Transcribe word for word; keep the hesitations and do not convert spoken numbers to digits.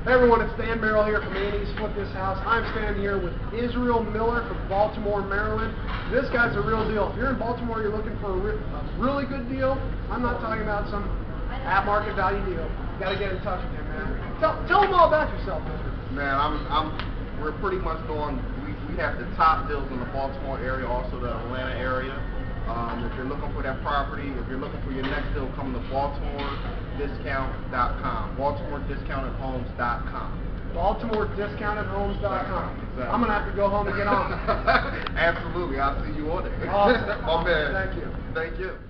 Hey everyone, it's Dan Merrill here from Annie's Flip This House. I'm standing here with Israel Miller from Baltimore, Maryland. This guy's a real deal. If you're in Baltimore, you're looking for a, re a really good deal. I'm not talking about some at-market value deal. You got to get in touch with him, man. Tell, tell them all about yourself, Mister Man, I'm, I'm, we're pretty much doing, we, we have the top deals in the Baltimore area, also the Atlanta area. Um, if you're looking for that property, if you're looking for your next deal, come to Baltimore Discount dot com. Baltimore Discounted Homes dot com. Baltimore Discounted Homes dot com. Exactly. I'm going to have to go home and get on. Absolutely. I'll see you on it. Awesome. My man. Thank you. Thank you.